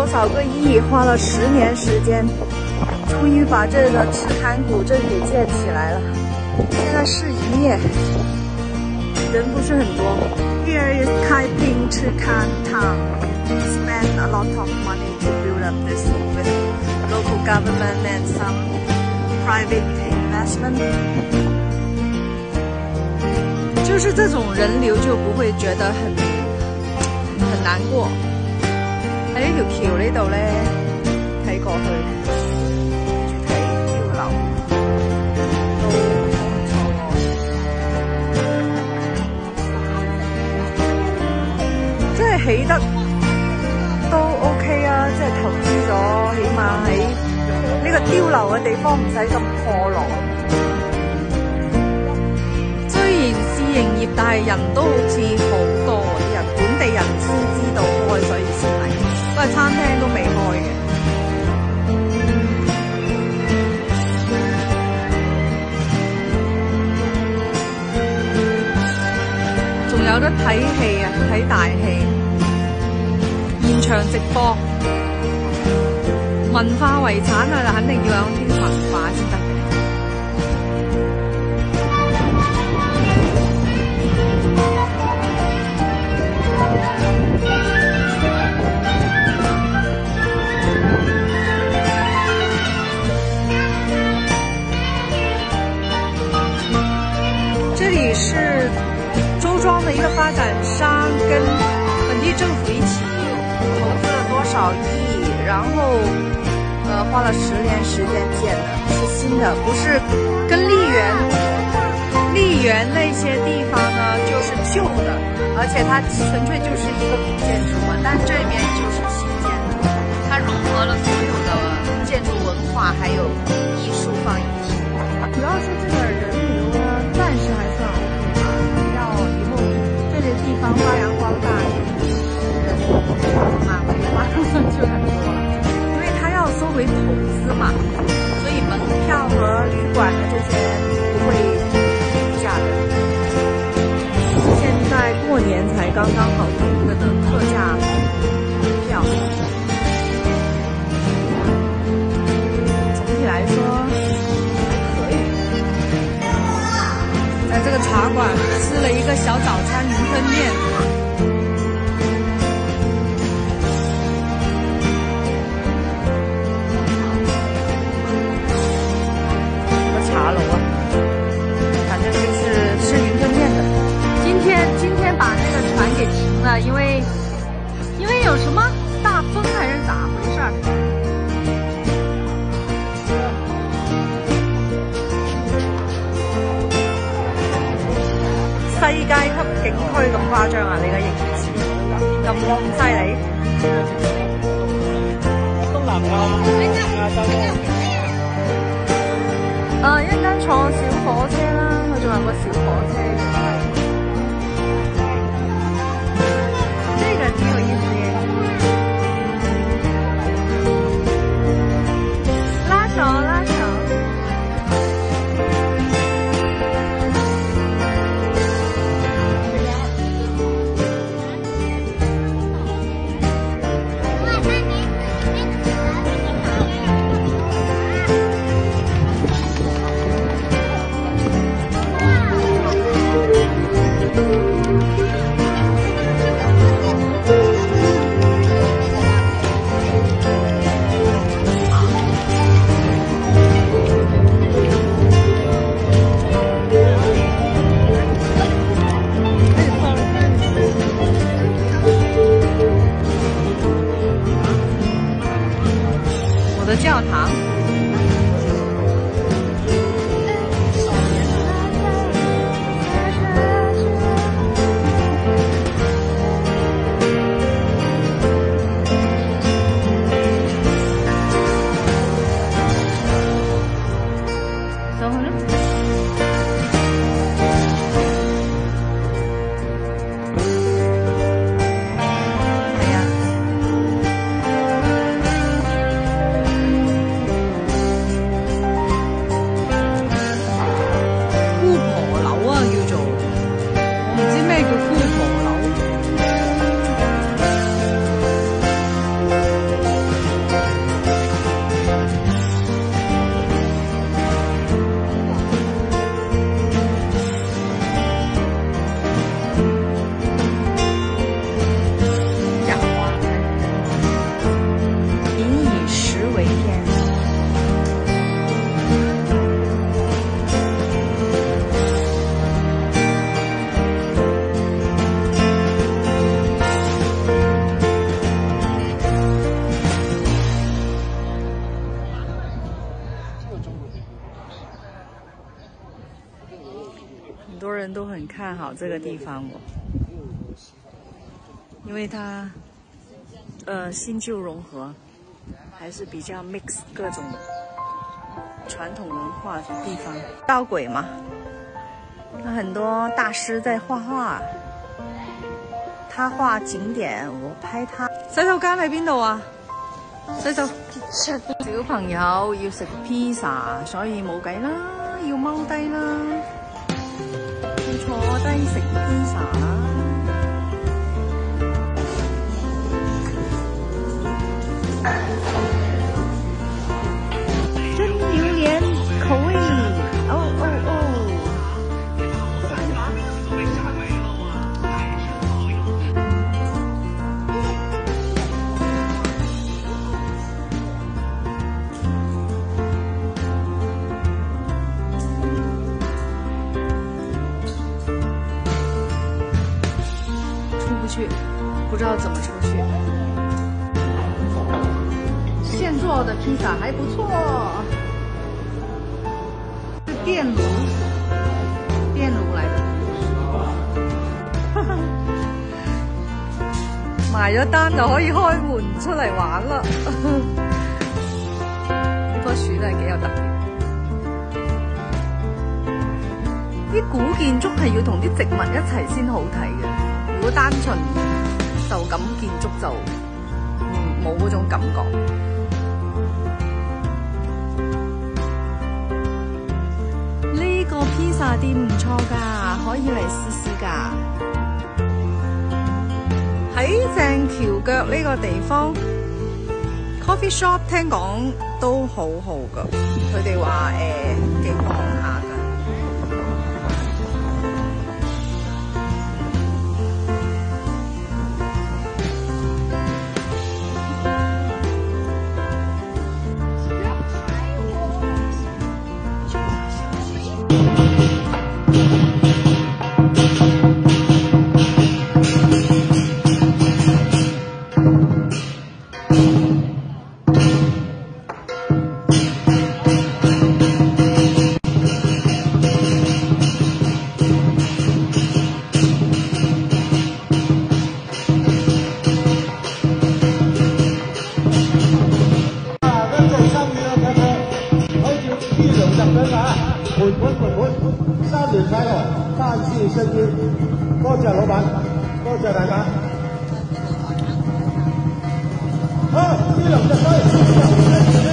少个亿，花了10年时间，终于把这个赤坎古镇给建起来了。现在是营业，人不是很多。Here is Kaiping Chikan town. Spend a lot of money to build up this with local government and some private investment. 就是这种人流就不会覺得很難過。喺呢條橋呢度咧，睇過去，住睇碉樓，都唔錯喎。即係起得都 OK 啊！即係投資咗，起碼喺呢個碉樓嘅地方唔使咁破落。雖然試營業，但係人都好似好多啲人，本地人先知道開，所以先嚟。不過餐廳都未開嘅。仲有得睇戲啊，睇大戲，現場直播。文化遺產啊，肯定要有啲文化先得。这里是周庄的一个发展商跟本地政府一起投资了多少亿，然后花了10年时间建的，是新的，不是跟丽园那些地方呢就是旧的，而且它纯粹就是一个古建筑嘛，但这边就是新建的，它融合了所有的建筑文化还有艺术放一起。主要是这个人流呢，暂时还算 OK 吧，要以后这些地方发扬光大，人满为花就很多了，因为它要收回投资嘛，所以门票和旅馆的这些不会低价的。现在过年才刚刚好有一个的特价门票，总体来说。在这个茶馆吃了一个小早餐云吞面，什么茶楼啊？反正就是吃云吞面的。今天把那个船给停了，因为有什么大风还是咋回事儿？世界級景區咁誇張啊！你嘅形容詞咁犀利。東南亞洲一陣間坐小火車啦，佢仲有個小火車嘅。這個挺有意思嘅。拉手拉手。的教堂。然后呢？ 很多人都很看好这个地方哦，因为它新旧融合，还是比较 mix 各种传统文化的地方。道轨嘛，那很多大師在畫畫，他畫景點，我拍他。洗手間喺邊度啊？洗手。小朋友要食 pizza， 所以冇計啦，要踎低啦，要坐低食 pizza 啦。真榴蓮口味，不知道怎么出去。现做的披萨还不错，是电炉来的。埋咗單就可以開門出嚟玩啦。呢棵樹都係幾有特別。啲古建築係要同啲植物一齊先好睇嘅。如果單純就咁建築就冇嗰種感覺。呢個披薩店唔錯㗎，可以嚟試試㗎。喺正橋腳呢個地方 ，coffee shop 聽講都好好㗎，佢哋話幾旺下㗎。 多謝老闆，多謝大家。好，呢兩隻雞。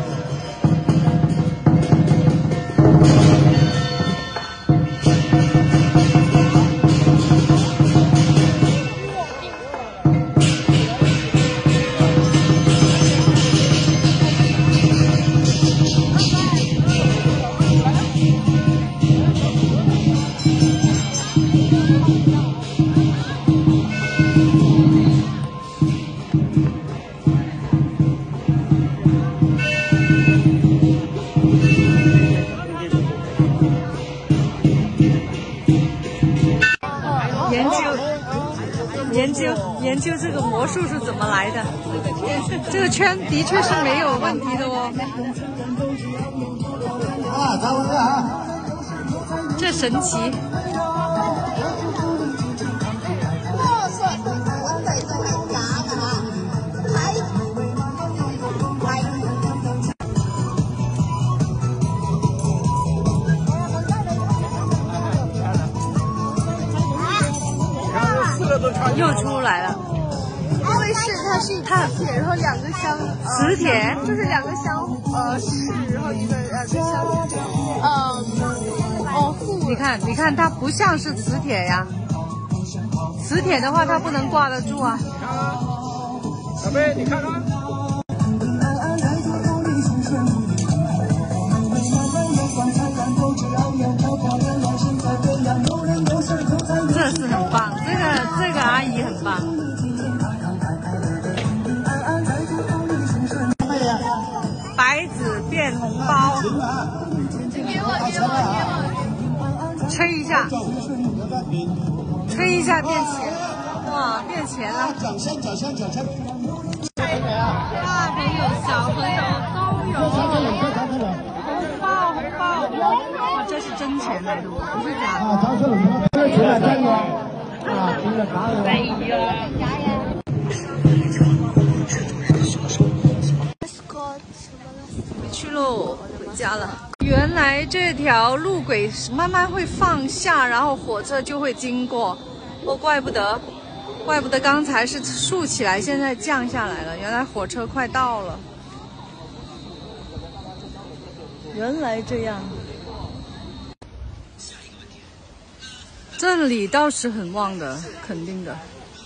研究这个魔术是怎么来的？这个圈的确是没有问题的哦。这神奇。又出来了， 因为它是磁铁，然后两个箱， 磁铁就是两个箱，是，然后两个箱， 你看，它不像是磁铁呀，磁铁的话它不能挂得住啊。 小贝，你看看。 这是很棒，这个阿姨很棒。白纸变红包，吹一下，吹一下变钱，哇，变钱了！大朋友、小朋友都有红包，哇，这这是真钱来的，不是假的。 啊，长出来，这钱来真的。啊，真的假的？ 哎呀！回去喽，回家了。原来这条路轨慢慢会放下，然后火车就会经过。哦，怪不得刚才是竖起来，现在降下来了。原来火车快到了。原来这样。这里倒是很旺的，肯定的。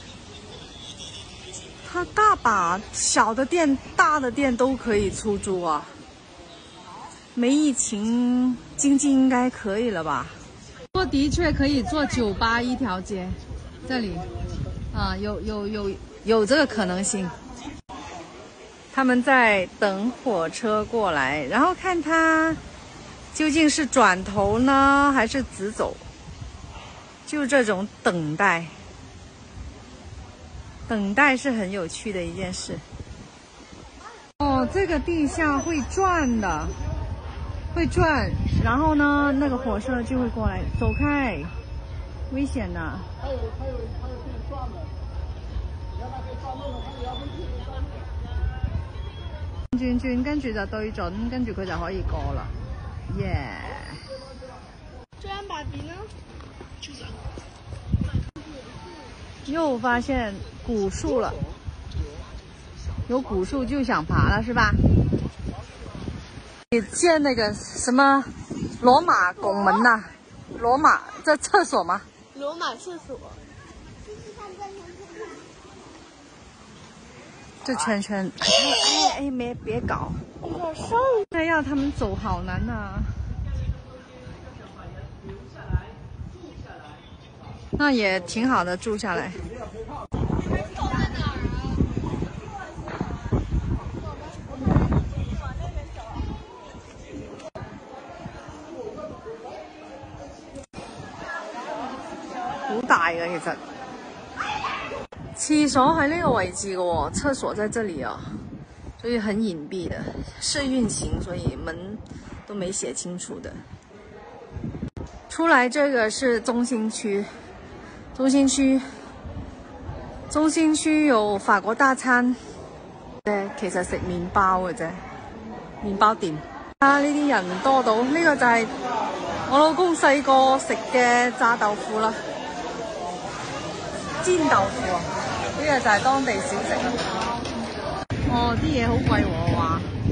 它大把小的店、大的店都可以出租啊。没疫情，经济应该可以了吧？不过的确可以做酒吧一条街，这里，啊，有这个可能性。他们在等火车过来，然后看他究竟是转头呢，还是直走。就这种等待，等待是很有趣的一件事。哦，这个地下会转的，会转，然后呢，那个火车就会过来，走开，危险的。 还有可以转的，原來可以轉路，佢有轉，跟住就對準，跟住佢就可以過啦。耶！ 这样爸比呢？ 又发现古树了，有古树就想爬了是吧？你建那个什么罗马拱门呐、罗马这厕所吗？ 罗马厕所。 这圈圈，哎，别搞！那要他们走好难呐、那也挺好的，住下来。好大嘅其實。廁所喺呢個位置嘅喎，廁所在這裡啊，所以很隱蔽的，是運行，所以門都沒寫清楚的。出來這個是中心區，中心區有法國大餐，其實食麵包嘅啫，麵包店。啊，呢啲人多到，呢個就係我老公細個食嘅炸豆腐啦，煎豆腐啊，呢個就係當地小食啦。哦，啲嘢好貴喎，話。